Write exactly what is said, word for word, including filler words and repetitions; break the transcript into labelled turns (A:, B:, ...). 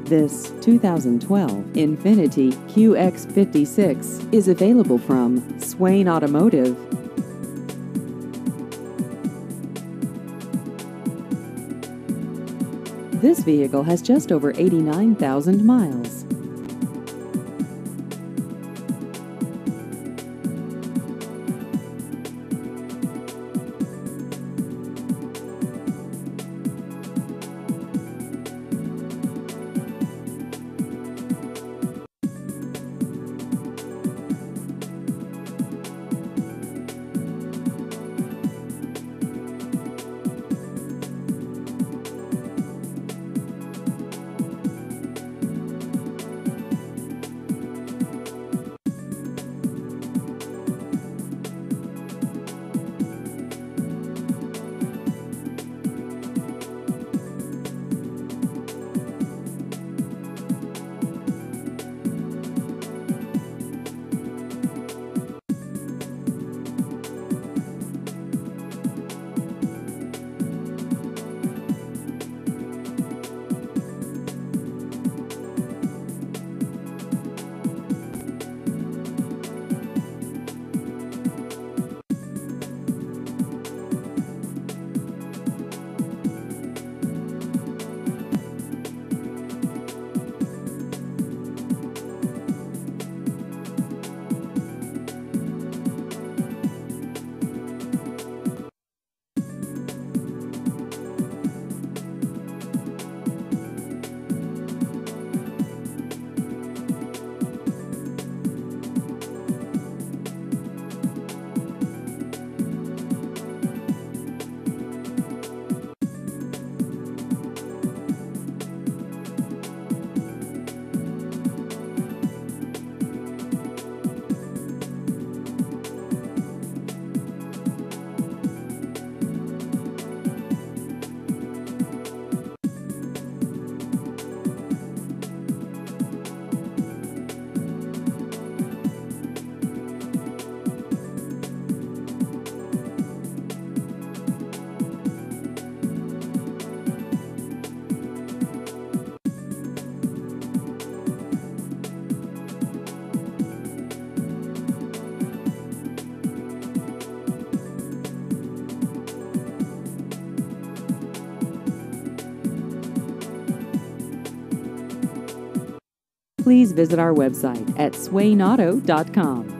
A: This two thousand twelve Infiniti Q X fifty-six is available from Swain Automotive. This vehicle has just over eighty-nine thousand miles. Please visit our website at swain auto dot com.